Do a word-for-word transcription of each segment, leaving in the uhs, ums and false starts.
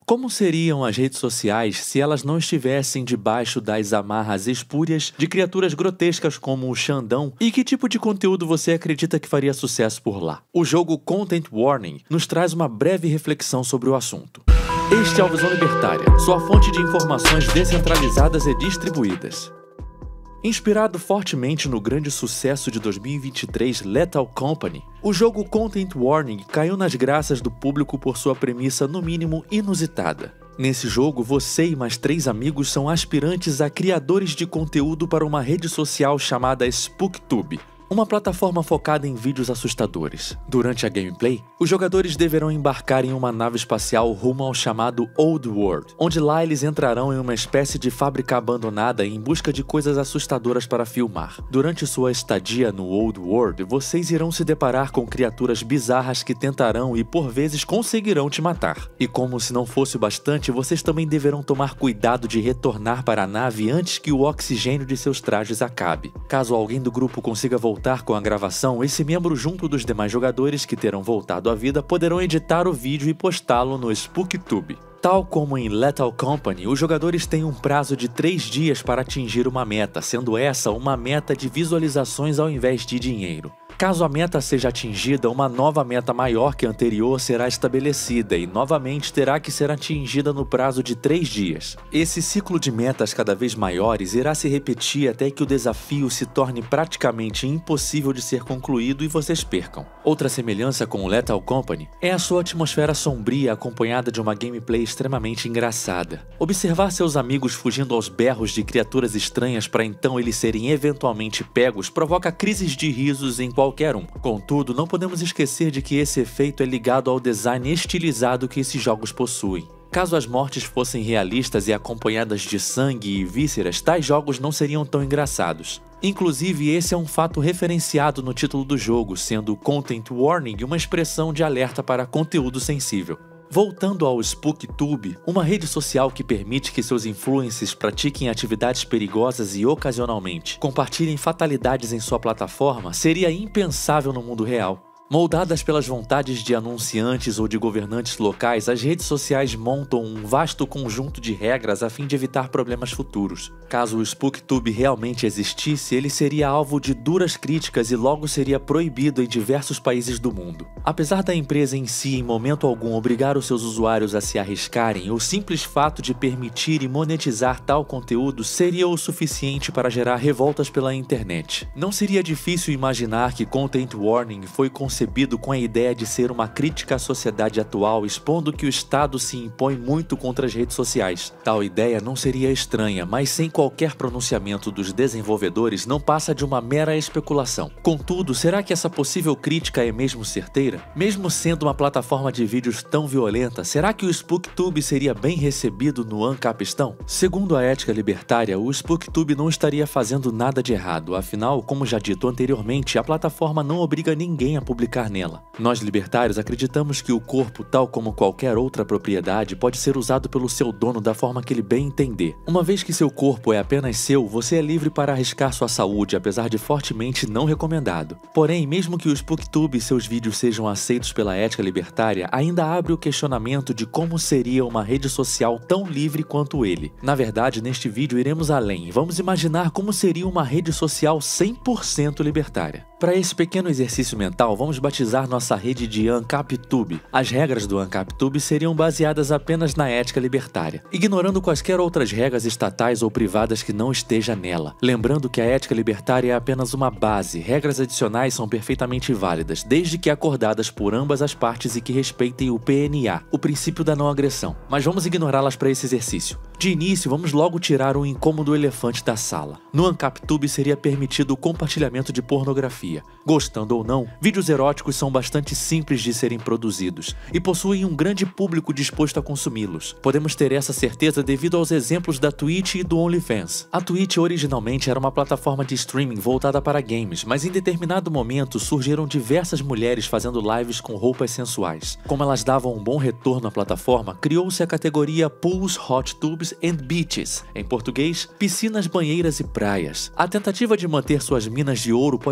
Como seriam as redes sociais se elas não estivessem debaixo das amarras espúrias de criaturas grotescas como o Xandão? E que tipo de conteúdo você acredita que faria sucesso por lá? O jogo Content Warning nos traz uma breve reflexão sobre o assunto. Este é o Visão Libertária, sua fonte de informações descentralizadas e distribuídas. Inspirado fortemente no grande sucesso de dois mil e vinte e três Lethal Company, o jogo Content Warning caiu nas graças do público por sua premissa no mínimo inusitada. Nesse jogo, você e mais três amigos são aspirantes a criadores de conteúdo para uma rede social chamada SpookTube, uma plataforma focada em vídeos assustadores. Durante a gameplay, os jogadores deverão embarcar em uma nave espacial rumo ao chamado Old World, onde lá eles entrarão em uma espécie de fábrica abandonada em busca de coisas assustadoras para filmar. Durante sua estadia no Old World, vocês irão se deparar com criaturas bizarras que tentarão e por vezes conseguirão te matar. E como se não fosse o bastante, vocês também deverão tomar cuidado de retornar para a nave antes que o oxigênio de seus trajes acabe. Caso alguém do grupo consiga voltar com a gravação, esse membro junto dos demais jogadores que terão voltado à vida poderão editar o vídeo e postá-lo no SpookTube. Tal como em Lethal Company, os jogadores têm um prazo de três dias para atingir uma meta, sendo essa uma meta de visualizações ao invés de dinheiro. Caso a meta seja atingida, uma nova meta maior que a anterior será estabelecida e novamente terá que ser atingida no prazo de três dias. Esse ciclo de metas cada vez maiores irá se repetir até que o desafio se torne praticamente impossível de ser concluído e vocês percam. Outra semelhança com o Lethal Company é a sua atmosfera sombria acompanhada de uma gameplay extremamente engraçada. Observar seus amigos fugindo aos berros de criaturas estranhas para então eles serem eventualmente pegos provoca crises de risos em qualquer qualquer um. Contudo, não podemos esquecer de que esse efeito é ligado ao design estilizado que esses jogos possuem. Caso as mortes fossem realistas e acompanhadas de sangue e vísceras, tais jogos não seriam tão engraçados. Inclusive, esse é um fato referenciado no título do jogo, sendo Content Warning uma expressão de alerta para conteúdo sensível. Voltando ao SpookTube, uma rede social que permite que seus influencers pratiquem atividades perigosas e ocasionalmente compartilhem fatalidades em sua plataforma, seria impensável no mundo real. Moldadas pelas vontades de anunciantes ou de governantes locais, as redes sociais montam um vasto conjunto de regras a fim de evitar problemas futuros. Caso o SpookTube realmente existisse, ele seria alvo de duras críticas e logo seria proibido em diversos países do mundo. Apesar da empresa em si em momento algum obrigar os seus usuários a se arriscarem, o simples fato de permitir e monetizar tal conteúdo seria o suficiente para gerar revoltas pela internet. Não seria difícil imaginar que Content Warning foi concebido com a ideia de ser uma crítica à sociedade atual, expondo que o Estado se impõe muito contra as redes sociais. Tal ideia não seria estranha, mas sem qualquer pronunciamento dos desenvolvedores não passa de uma mera especulação. Contudo, será que essa possível crítica é mesmo certeira? Mesmo sendo uma plataforma de vídeos tão violenta, será que o SpookTube seria bem recebido no Ancapistão? Segundo a ética libertária, o SpookTube não estaria fazendo nada de errado, afinal, como já dito anteriormente, a plataforma não obriga ninguém a publicar nela. Nós libertários acreditamos que o corpo, tal como qualquer outra propriedade, pode ser usado pelo seu dono da forma que ele bem entender. Uma vez que seu corpo é apenas seu, você é livre para arriscar sua saúde, apesar de fortemente não recomendado. Porém, mesmo que o SpookTube e seus vídeos sejam aceitos pela ética libertária, ainda abre o questionamento de como seria uma rede social tão livre quanto ele. Na verdade, neste vídeo iremos além. Vamos imaginar como seria uma rede social cem por cento libertária. Para esse pequeno exercício mental, vamos batizar nossa rede de AncapTube. As regras do AncapTube seriam baseadas apenas na ética libertária, ignorando quaisquer outras regras estatais ou privadas que não esteja nela. Lembrando que a ética libertária é apenas uma base, regras adicionais são perfeitamente válidas, desde que acordadas por ambas as partes e que respeitem o P N A, o princípio da não agressão. Mas vamos ignorá-las para esse exercício. De início, vamos logo tirar o incômodo elefante da sala. No AncapTube seria permitido o compartilhamento de pornografia. Gostando ou não, vídeos eróticos são bastante simples de serem produzidos e possuem um grande público disposto a consumi-los. Podemos ter essa certeza devido aos exemplos da Twitch e do OnlyFans. A Twitch originalmente era uma plataforma de streaming voltada para games, mas em determinado momento surgiram diversas mulheres fazendo lives com roupas sensuais. Como elas davam um bom retorno à plataforma, criou-se a categoria Pools, Hot Tubs and Beaches, em português, piscinas, banheiras e praias. A tentativa de manter suas minas de ouro pode ser que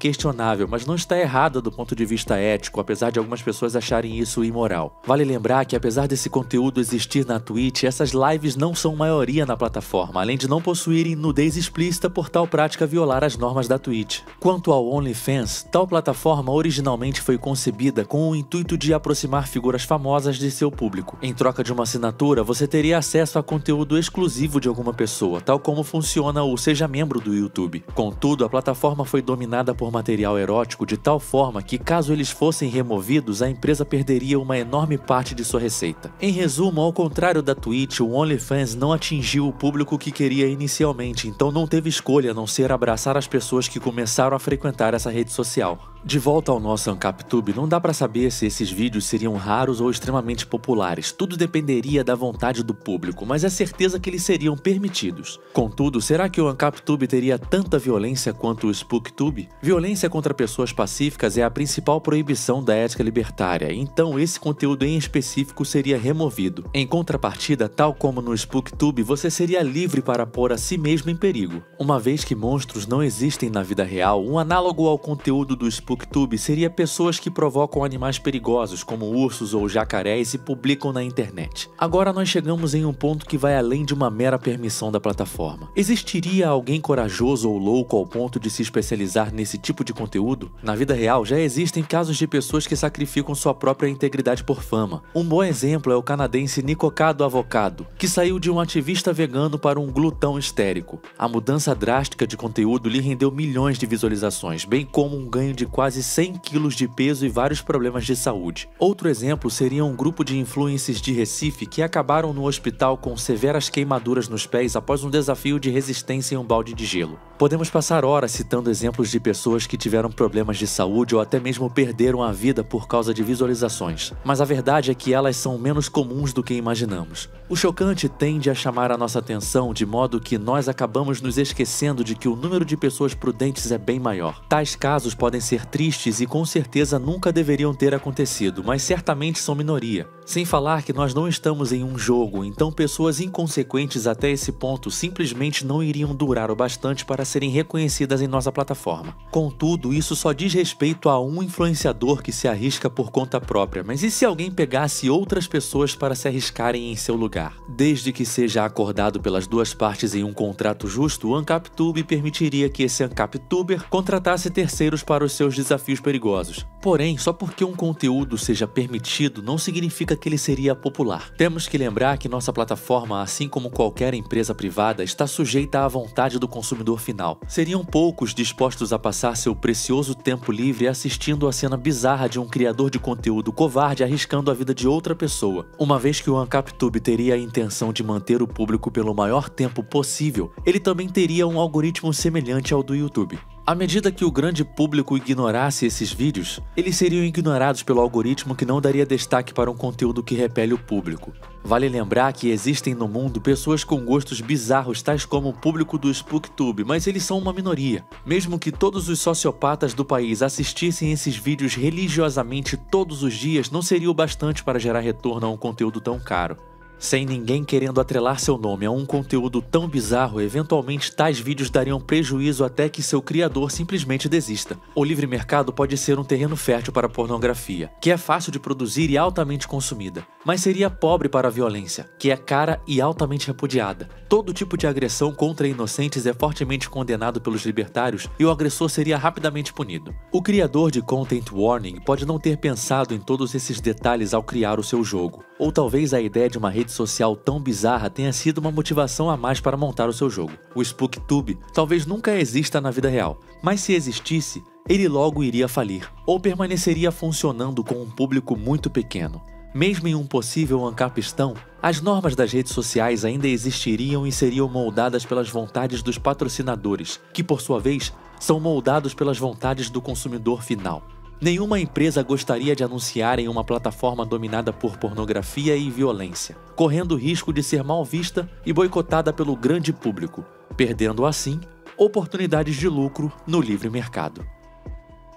questionável, mas não está errada do ponto de vista ético, apesar de algumas pessoas acharem isso imoral. Vale lembrar que apesar desse conteúdo existir na Twitch, essas lives não são maioria na plataforma, além de não possuírem nudez explícita por tal prática violar as normas da Twitch. Quanto ao OnlyFans, tal plataforma originalmente foi concebida com o intuito de aproximar figuras famosas de seu público. Em troca de uma assinatura, você teria acesso a conteúdo exclusivo de alguma pessoa, tal como funciona o Seja Membro do YouTube. Contudo, a plataforma foi dominada por material erótico de tal forma que, caso eles fossem removidos, a empresa perderia uma enorme parte de sua receita. Em resumo, ao contrário da Twitch, o OnlyFans não atingiu o público que queria inicialmente, então não teve escolha a não ser abraçar as pessoas que começaram a frequentar essa rede social. De volta ao nosso AncapTube, não dá pra saber se esses vídeos seriam raros ou extremamente populares, tudo dependeria da vontade do público, mas é certeza que eles seriam permitidos. Contudo, será que o AncapTube teria tanta violência quanto o SpookTube? Violência contra pessoas pacíficas é a principal proibição da ética libertária, então esse conteúdo em específico seria removido. Em contrapartida, tal como no SpookTube, você seria livre para pôr a si mesmo em perigo. Uma vez que monstros não existem na vida real, um análogo ao conteúdo do SpookTube SpookTube seria pessoas que provocam animais perigosos, como ursos ou jacarés, e publicam na internet. Agora nós chegamos em um ponto que vai além de uma mera permissão da plataforma. Existiria alguém corajoso ou louco ao ponto de se especializar nesse tipo de conteúdo? Na vida real, já existem casos de pessoas que sacrificam sua própria integridade por fama. Um bom exemplo é o canadense Nicocado Avocado, que saiu de um ativista vegano para um glutão histérico. A mudança drástica de conteúdo lhe rendeu milhões de visualizações, bem como um ganho de quase cem quilos de peso e vários problemas de saúde. Outro exemplo seria um grupo de influencers de Recife que acabaram no hospital com severas queimaduras nos pés após um desafio de resistência em um balde de gelo. Podemos passar horas citando exemplos de pessoas que tiveram problemas de saúde ou até mesmo perderam a vida por causa de visualizações, mas a verdade é que elas são menos comuns do que imaginamos. O chocante tende a chamar a nossa atenção de modo que nós acabamos nos esquecendo de que o número de pessoas prudentes é bem maior. Tais casos podem ser tristes e com certeza nunca deveriam ter acontecido, mas certamente são minoria. Sem falar que nós não estamos em um jogo, então pessoas inconsequentes até esse ponto simplesmente não iriam durar o bastante para serem reconhecidas em nossa plataforma. Contudo, isso só diz respeito a um influenciador que se arrisca por conta própria, mas e se alguém pegasse outras pessoas para se arriscarem em seu lugar? Desde que seja acordado pelas duas partes em um contrato justo, o AncapTube permitiria que esse AncapTuber contratasse terceiros para os seus desafios perigosos. Porém, só porque um conteúdo seja permitido não significa que ele seria popular. Temos que lembrar que nossa plataforma, assim como qualquer empresa privada, está sujeita à vontade do consumidor final. Seriam poucos dispostos a passar seu precioso tempo livre assistindo a cena bizarra de um criador de conteúdo covarde arriscando a vida de outra pessoa. Uma vez que o AncapTube teria a intenção de manter o público pelo maior tempo possível, ele também teria um algoritmo semelhante ao do YouTube. À medida que o grande público ignorasse esses vídeos, eles seriam ignorados pelo algoritmo que não daria destaque para um conteúdo que repele o público. Vale lembrar que existem no mundo pessoas com gostos bizarros tais como o público do SpookTube, mas eles são uma minoria. Mesmo que todos os sociopatas do país assistissem esses vídeos religiosamente todos os dias, não seria o bastante para gerar retorno a um conteúdo tão caro. Sem ninguém querendo atrelar seu nome a um conteúdo tão bizarro, eventualmente tais vídeos dariam prejuízo até que seu criador simplesmente desista. O livre mercado pode ser um terreno fértil para a pornografia, que é fácil de produzir e altamente consumida, mas seria pobre para a violência, que é cara e altamente repudiada. Todo tipo de agressão contra inocentes é fortemente condenado pelos libertários e o agressor seria rapidamente punido. O criador de Content Warning pode não ter pensado em todos esses detalhes ao criar o seu jogo, ou talvez a ideia de uma rede social tão bizarra tenha sido uma motivação a mais para montar o seu jogo. O SpookTube talvez nunca exista na vida real, mas se existisse, ele logo iria falir, ou permaneceria funcionando com um público muito pequeno. Mesmo em um possível ancapistão, as normas das redes sociais ainda existiriam e seriam moldadas pelas vontades dos patrocinadores, que por sua vez são moldados pelas vontades do consumidor final. Nenhuma empresa gostaria de anunciar em uma plataforma dominada por pornografia e violência, correndo o risco de ser mal vista e boicotada pelo grande público, perdendo assim oportunidades de lucro no livre mercado.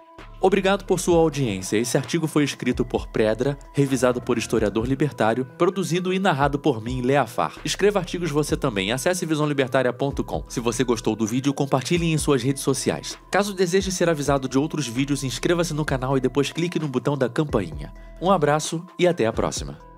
Obrigado por sua audiência. Esse artigo foi escrito por Predra, revisado por historiador libertário, produzido e narrado por mim, Leafar. Escreva artigos você também. Acesse visão libertária ponto com. Se você gostou do vídeo, compartilhe em suas redes sociais. Caso deseje ser avisado de outros vídeos, inscreva-se no canal e depois clique no botão da campainha. Um abraço e até a próxima.